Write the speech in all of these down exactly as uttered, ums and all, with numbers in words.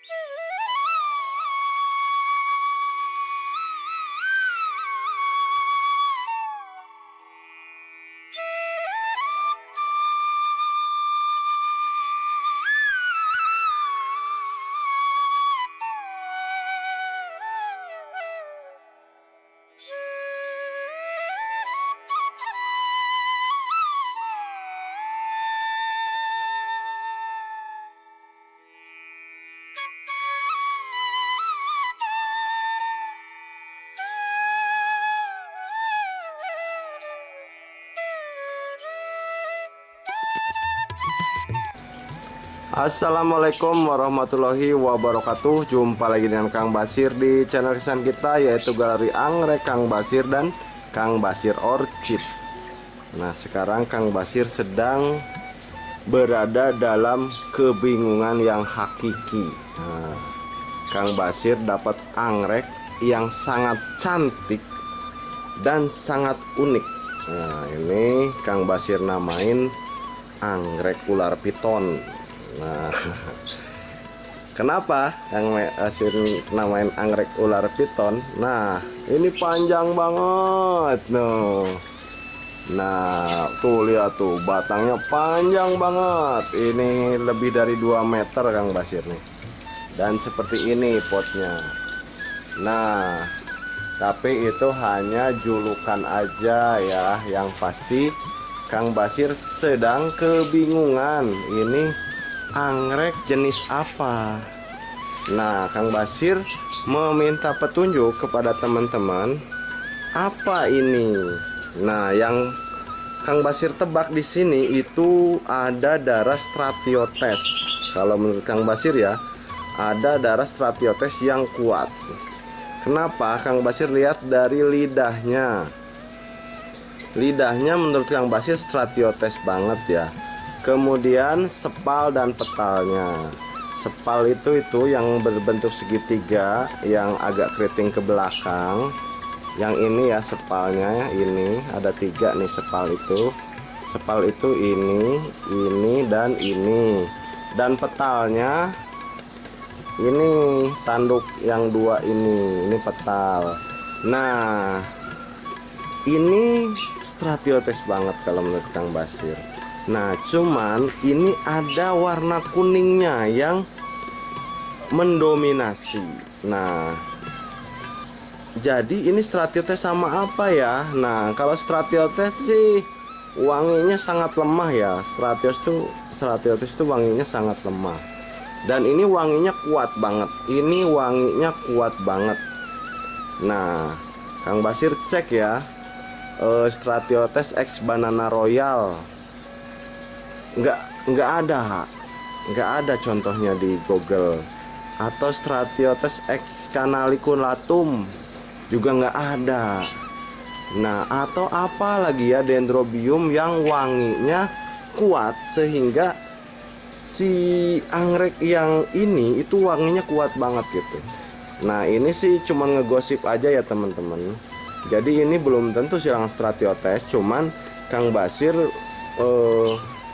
Assalamualaikum warahmatullahi wabarakatuh. Jumpa lagi dengan Kang Basir di channel kesayangan kita, yaitu Galeri Anggrek Kang Basir dan Kang Basir Orchid. Nah, sekarang Kang Basir sedang berada dalam kebingungan yang hakiki. Nah, Kang Basir dapat anggrek yang sangat cantik dan sangat unik. Nah, ini Kang Basir namain anggrek ular piton. Nah, kenapa Kang Basir namain anggrek ular piton? Nah, ini panjang banget, no. Nah, tuh lihat tuh, batangnya panjang banget. Ini lebih dari dua meter Kang Basir nih. Dan seperti ini potnya. Nah, tapi itu hanya julukan aja ya. Yang pasti Kang Basir sedang kebingungan. Ini anggrek jenis apa? Nah, Kang Basir meminta petunjuk kepada teman-teman, apa ini? Nah, yang Kang Basir tebak di sini itu ada darah Stratiotes. Kalau menurut Kang Basir ya, ada darah Stratiotes yang kuat. Kenapa? Kang Basir lihat dari lidahnya. Lidahnya menurut Kang Basir Stratiotes banget ya. Kemudian sepal dan petalnya. Sepal itu itu yang berbentuk segitiga, yang agak keriting ke belakang. Yang ini ya sepalnya, ini ada tiga nih sepal itu. Sepal itu ini, ini dan ini. Dan petalnya ini tanduk yang dua ini, ini petal. Nah, ini Stratiotes banget kalau menurut Kang Basir. Nah, cuman ini ada warna kuningnya yang mendominasi. Nah, jadi ini Stratiotes sama apa ya? Nah, kalau Stratiotes sih wanginya sangat lemah ya. Stratiotes tuh Stratiotes tuh wanginya sangat lemah. Dan ini wanginya kuat banget. Ini wanginya kuat banget. Nah, Kang Basir cek ya. Uh, Stratiotes X Banana Royal. Nggak nggak ada nggak ada contohnya di Google. Atau Stratiotes X Canaliculatum juga nggak ada. Nah, atau apa lagi ya, Dendrobium yang wanginya kuat sehingga si anggrek yang ini itu wanginya kuat banget gitu. Nah, ini sih cuma ngegosip aja ya teman-teman. Jadi ini belum tentu silang Stratiotes, cuman Kang Basir eh,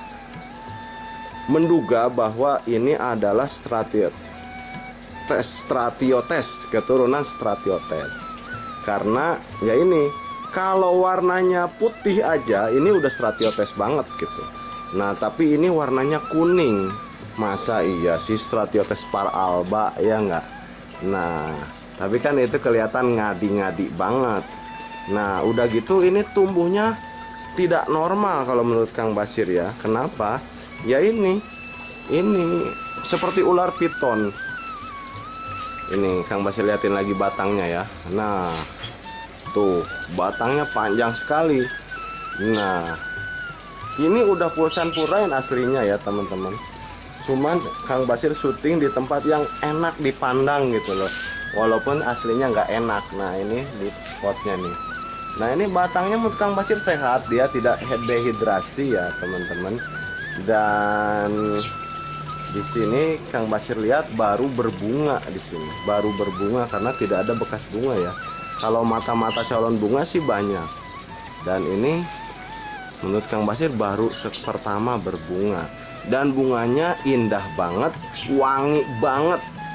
menduga bahwa ini adalah Stratiotes, Stratiotes, keturunan Stratiotes. Karena ya ini, kalau warnanya putih aja ini udah Stratiotes banget gitu. Nah, tapi ini warnanya kuning. Masa iya sih Stratiotes par alba ya enggak? Nah, tapi kan itu kelihatan ngadi-ngadi banget. Nah, udah gitu ini tumbuhnya tidak normal kalau menurut Kang Basir ya. Kenapa? Ya ini, ini seperti ular piton. Ini Kang Basir liatin lagi batangnya ya. Nah, tuh batangnya panjang sekali. Nah, ini udah pulsan purain aslinya ya teman-teman. Cuman Kang Basir syuting di tempat yang enak dipandang gitu loh. Walaupun aslinya nggak enak. Nah, ini di potnya nih. Nah, ini batangnya menurut Kang Basir sehat, dia tidak dehidrasi ya teman-teman. Dan di sini Kang Basir lihat baru berbunga di sini, baru berbunga karena tidak ada bekas bunga ya. Kalau mata-mata calon bunga sih banyak. Dan ini menurut Kang Basir baru pertama berbunga. Dan bunganya indah banget, wangi banget.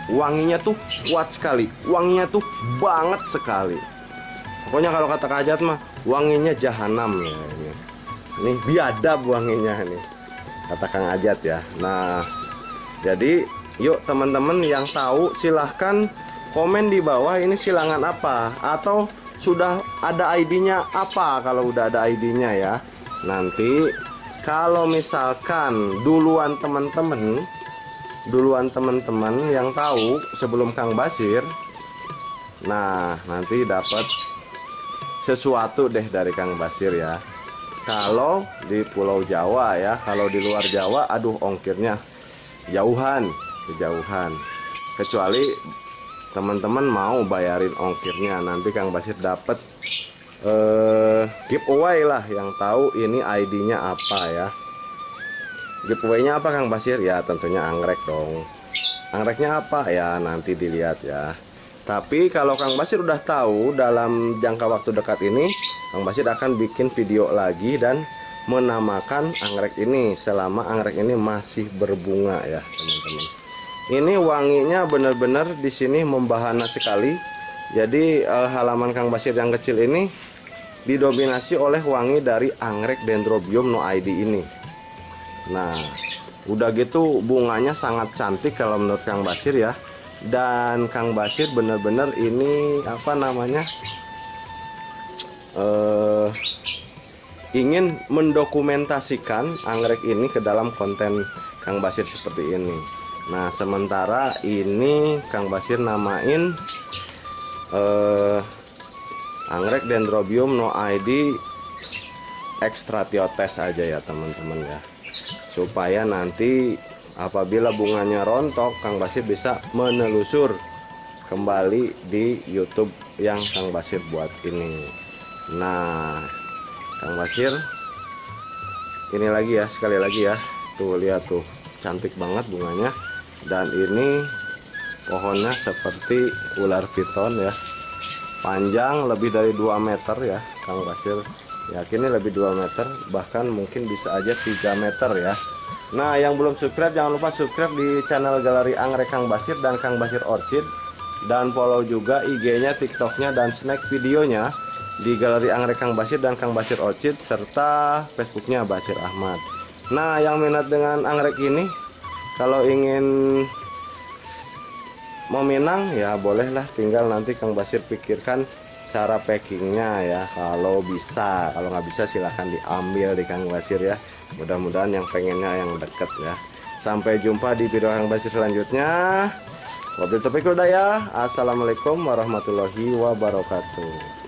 wanginya tuh kuat sekali, wanginya tuh banget sekali. Pokoknya kalau kata Kak Ajat mah wanginya jahanam ya ini. Ini biadab wanginya nih, kata Kang Ajat ya. Nah, jadi yuk teman-teman yang tahu silahkan komen di bawah ini silangan apa, atau sudah ada I D-nya apa. Kalau udah ada I D-nya ya, nanti kalau misalkan duluan teman-teman duluan teman-teman yang tahu sebelum Kang Basir, nah nanti dapat sesuatu deh dari Kang Basir ya. Kalau di Pulau Jawa ya, kalau di luar Jawa aduh ongkirnya jauhan, kejauhan. Kecuali teman-teman mau bayarin ongkirnya, nanti Kang Basir dapat eh, giveaway lah. Yang tahu ini I D-nya apa ya. Giveaway-nya apa Kang Basir? Ya tentunya anggrek dong. Anggreknya apa ya, nanti dilihat ya. Tapi kalau Kang Basir udah tahu dalam jangka waktu dekat ini, Kang Basir akan bikin video lagi dan menamakan anggrek ini selama anggrek ini masih berbunga ya teman-teman. Ini wanginya benar-benar di sini membahana sekali. Jadi eh, halaman Kang Basir yang kecil ini didominasi oleh wangi dari anggrek Dendrobium no I D ini. Nah, udah gitu bunganya sangat cantik kalau menurut Kang Basir ya. Dan Kang Basir bener-bener ini apa namanya eh, ingin mendokumentasikan anggrek ini ke dalam konten Kang Basir seperti ini. Nah sementara ini Kang Basir namain eh, anggrek Dendrobium no I D Extratiotes aja ya teman-teman ya, supaya nanti apabila bunganya rontok, Kang Basir bisa menelusur kembali di YouTube yang Kang Basir buat ini. Nah, Kang Basir ini lagi ya, sekali lagi ya. Tuh lihat tuh, cantik banget bunganya. Dan ini pohonnya seperti ular piton ya. Panjang lebih dari dua meter ya, Kang Basir. Yakin ini lebih dua meter, bahkan mungkin bisa aja tiga meter ya. Nah yang belum subscribe jangan lupa subscribe di channel Galeri Anggrek Kang Basir dan Kang Basir Orchid, dan follow juga I G-nya, TikTok-nya, dan snack videonya di Galeri Anggrek Kang Basir dan Kang Basir Orchid, serta Facebook-nya Basir Ahmad. Nah yang minat dengan anggrek ini, kalau ingin meminang ya bolehlah, tinggal nanti Kang Basir pikirkan cara packingnya ya, kalau bisa. Kalau nggak bisa silahkan diambil di Kang Basir ya. Mudah-mudahan yang pengennya yang deket ya. Sampai jumpa di video Kang Basir selanjutnya. Wabillahi taufiq wal hidayah. Assalamualaikum warahmatullahi wabarakatuh.